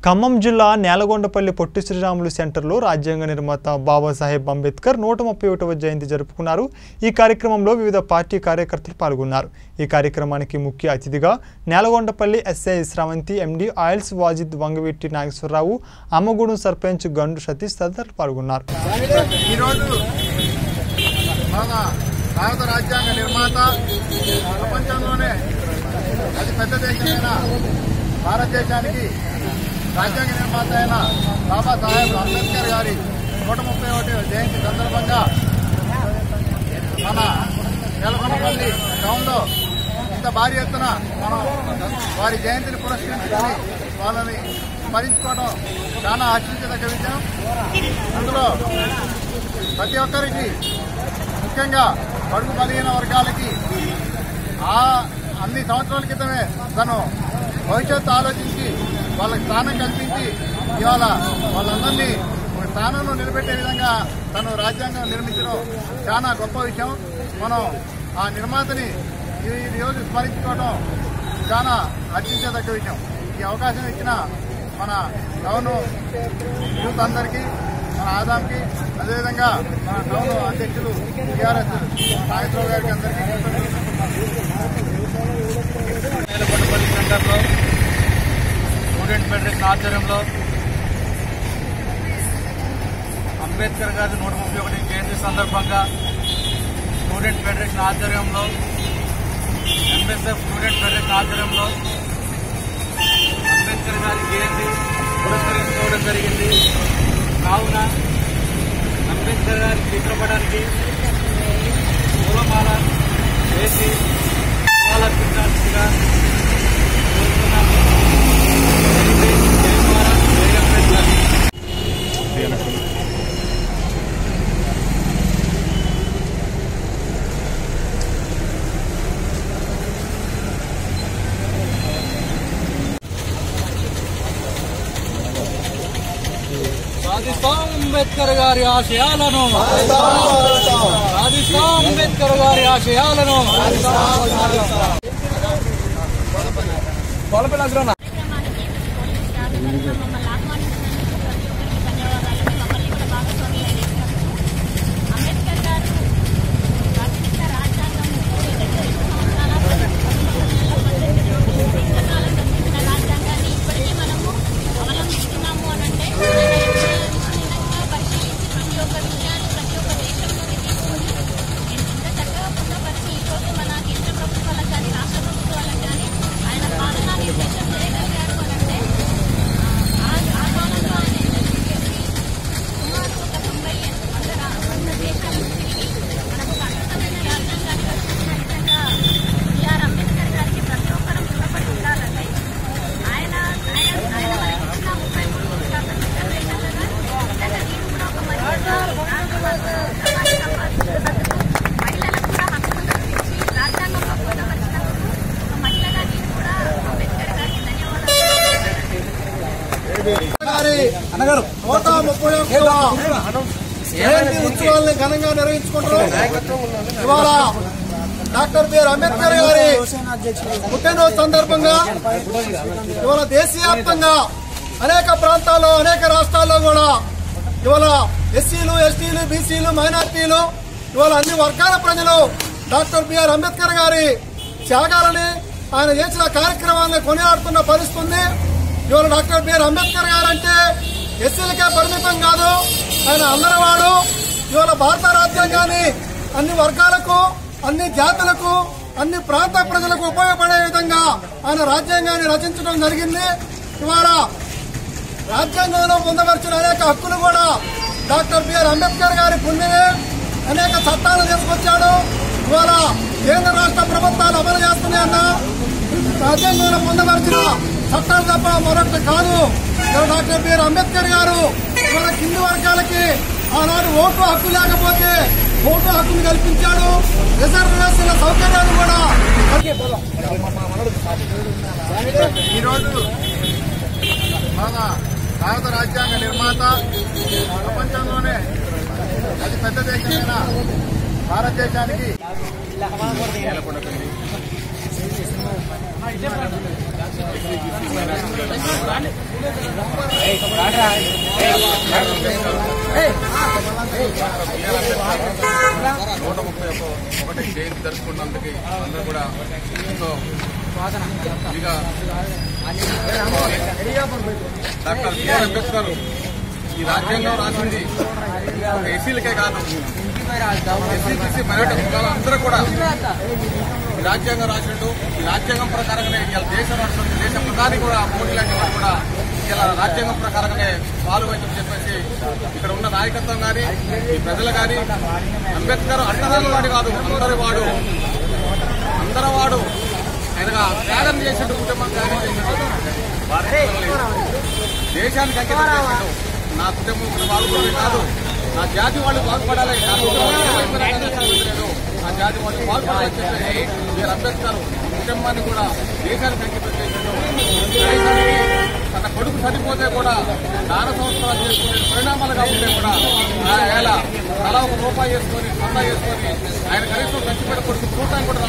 ఖమ్మం జిల్లా నేలగొండపల్లి పొట్టి శ్రీరాములు సెంటర్లో రాజ్యాంగ నిర్మాత బాబాసాహెబ్ అంబేద్కర్ 131వ జయంతి జరుపుకున్నారు। ఈ కార్యక్రమంలో వివిధ పార్టీ కార్యకర్తలు పాల్గొన్నారు। ఈ కార్యక్రమానికి ముఖ్య అతిథిగా Nelagondapalli SI Sravanthi, MD oils Wajid, Vangaveeti Nageswararao, Ammagudem sarpanch Gandu Satish తదితరులు పాల్గొన్నారు। భారత రాజ్యాంగ నిర్మాత ప్రపంచంలోనే అతి పెద్ద దేశమైన భారతదేశానికి రాజ్యాంగ నిర్మాత అయిన బాబాసాహెబ్ అంబేద్కర్ గారి 131వ జయంతి సందర్భంగా మన నేలకొండపల్లి టౌన్లో ఇంత భారీ ఎత్తున మనం వారి జయంతిని పురస్కరించుకొని వాళ్ళని స్మరించుకోవడం చాలా హర్షించదగ్గ విషయం। అందులో ప్రతి ఒక్కరికి, ముఖ్యంగా బడుగు బలహీన వర్గాలకి అన్ని సంవత్సరాల క్రితమే తను భవిష్యత్తు ఆలోచించి వాళ్ళకి స్థానం కల్పించి ఇవాళ వాళ్ళందరినీ ఒక స్థానంలో నిలబెట్టే విధంగా తను రాజ్యాంగం నిర్మించడం చాలా గొప్ప విషయం। మనం ఆ నిర్మాతని ఈ రోజు స్మరించుకోవడం చాలా హర్షించదగ్గ విషయం। ఈ అవకాశం ఇచ్చిన మన టౌన్ యూత్ అందరికీ, మన ఆదాంకి, అదేవిధంగా మన టౌన్ అధ్యక్షులు టీఆర్ఎస్ నాగేశ్వరరావు గారికి అందరికీ నేలకొండపల్లి సెంటర్లో స్టూడెంట్ ఫెడరేషన్ ఆధ్వర్యంలో అంబేద్కర్ గారి 131వ జయంతి సందర్భంగా స్టూడెంట్ ఫెడరేషన్ ఆధ్వర్యంలో ఎంఎస్ఎఫ్ స్టూడెంట్ ఫెడరేషన్ ఆధ్వర్యంలో అంబేద్కర్ గారి జయంతి పురస్కరించుకోవడం జరిగింది। కావున అంబేద్కర్ గారి చిత్రపటానికి పూలమాల వేసి నివాళులర్పించాల్సిందిగా కోరుతున్నాము। సాధిస్తాం అంబేద్కర్ గారి ఆశయాలను, సాధిస్తాం అంబేద్కర్ గారి ఆశయాలను। జయంతి ఉత్సవాలను ఘనంగా నిర్వహించుకుంటున్నాం। ఇవాళ డాక్టర్ బిఆర్ అంబేద్కర్ గారి పుట్టినరోజు సందర్భంగా ఇవాళ దేశవ్యాప్తంగా అనేక ప్రాంతాల్లో, అనేక రాష్ట్రాల్లో కూడా ఇవాళ ఎస్సీలు, ఎస్టీలు, బీసీలు, మైనార్టీలు, ఇవాళ అన్ని వర్గాల ప్రజలు డాక్టర్ బిఆర్ అంబేద్కర్ గారి త్యాగాలని, ఆయన చేసిన కార్యక్రమాలను కొనియాడుతున్న పరిస్థితి ఉంది। ఇవాళ డాక్టర్ బిఆర్ అంబేద్కర్ గారు అంటే ఎస్సీలకే పరిమితం కాదు, ఆయన అందరివాడు। ఇవాళ భారత రాజ్యాంగాన్ని అన్ని వర్గాలకు, అన్ని జాతులకు, అన్ని ప్రాంత ప్రజలకు ఉపయోగపడే విధంగా ఆయన రాజ్యాంగాన్ని రచించడం జరిగింది। ఇవాళ రాజ్యాంగంలో పొందపరిచిన అనేక హక్కులు కూడా డాక్టర్ బిఆర్ అంబేద్కర్ గారి పుణ్యమే అనేక చట్టాలు తీసుకొచ్చాడు। ఇవాళ కేంద్ర రాష్ట్ర ప్రభుత్వాలు అమలు చేస్తున్నాయన్న రాజ్యాంగంలో పొందపరిచిన చట్టాలు తప్ప మరొకటి కాదు। డాక్టర్ బిఆర్ అంబేద్కర్ గారు ఇవాళ కింది వర్గాలకి ఆనాడు ఓటు హక్కు లేకపోతే ఓటు హక్కును కల్పించాడు। రిజర్వేషన్ల సౌకర్యాలు కూడా ఈరోజు మన భారత రాజ్యాంగ నిర్మాత ప్రపంచంలోనే అతి పెద్ద దేశమైన భారతదేశానికి నేలకొండపల్లి జయంతి జరుపుకున్నందుకు అందరూ కూడా ఎంతో డాక్టర్ బిఆర్ అంబేద్కర్ ఈ రాజ్యాంగం రాసింది ఎస్సీలకే కాదు, ఎస్సీ మైనారిటీ కులాలు అందరూ కూడా ఈ రాజ్యాంగం రాసినట్టు ఈ రాజ్యాంగం ప్రకారంగానే ఇలా దేశం నడుస్తుంది. దేశ ప్రధాని కూడా మోడీ లాంటి వాళ్ళు కూడా ఇలా రాజ్యాంగం ప్రకారంగానే ఫాలో అవుతుందని చెప్పేసి ఇక్కడ ఉన్న నాయకత్వం కానీ ఈ ప్రజలు కానీ అంబేద్కర్ అన్నదాని వాడు కాదు, అందరి వాడు ఆయన త్యాగం చేసినట్టు, కుటుంబం త్యాగం చేసినట్టు, దేశానికి అంకితం చేసినట్టు. నా కుటుంబం బాగుపడేది కాదు, నా జాతి వాళ్ళు బాగుపడాలి, నా జాతి వాళ్ళు బాగుపడాలని చెప్పేసి మీరు అంబేద్కర్ కుటుంబాన్ని కూడా దేశానికి అంకితం చేసినట్టు. దేశానికి తన కొడుకు చనిపోతే కూడా దాన సంస్కారాలు చేసుకునే పరిణామాలుగా ఉంటే కూడా ఆయన తలా ఒక రూపాయి చేసుకొని సొంత చేసుకొని ఆయన కనీసం ఖర్చుపెట్ట కొడుకు చూడటానికి కూడా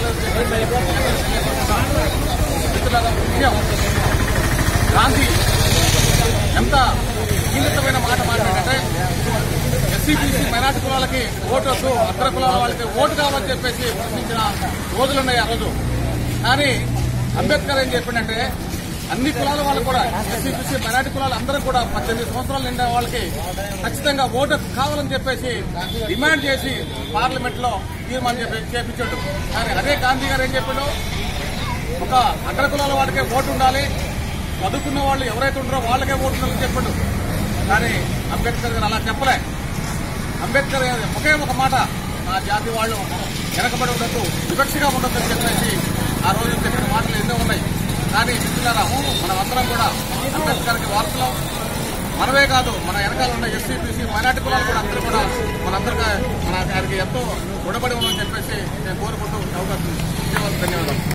విషయం. గాంధీ ఎంత కీలకమైన మాట మాట్లాడంటే ఎస్సీ మైనార్టీ కులాలకి ఓటు వద్దు, అగ్ర కులాల వాళ్ళకి ఓటు కావాలని చెప్పేసి ప్రశ్నించిన రోజులున్నాయి ఆ రోజు. కానీ అంబేద్కర్ ఏం చెప్పిందంటే అన్ని కులాల వాళ్ళు కూడా ఎస్సీ మైనార్టీ కులాలు అందరూ కూడా 18 సంవత్సరాలు నిండే వాళ్ళకి ఖచ్చితంగా ఓటు కావాలని చెప్పేసి డిమాండ్ చేసి పార్లమెంట్ లో తీర్మానం చేపించాడు. కానీ అదే గాంధీ గారు ఏం చెప్పాడు, ఒక అగ్ర కులాల వాడికే ఓటు ఉండాలి, చదువుకున్న వాళ్ళు ఎవరైతే ఉంటారో వాళ్ళకే ఓటు ఉండాలని చెప్పాడు. కానీ అంబేద్కర్ గారు అలా చెప్పలే. అంబేద్కర్ ఒకే ఒక మాట, నా జాతి వాళ్ళు వెనకబడి ఉండొద్దు, వివక్షగా ఉండొద్దు అని చెప్పేసి ఆ రోజు చెప్పిన మాటలు ఎన్నో ఉన్నాయి. కానీ మిత్రులారా, మనమందరం కూడా అంబేద్కర్కి వారసులం. మనమే కాదు, మన వెనకాల ఉన్న ఎస్సీ బీసీ మైనార్టీ కులాలు కూడా అందరూ కూడా మనందరికీ మన గారికి ఎంతో రుణపడి ఉందని చెప్పేసి నేను కోరుకుంటూ అవకాశం ధన్యవాదాలు.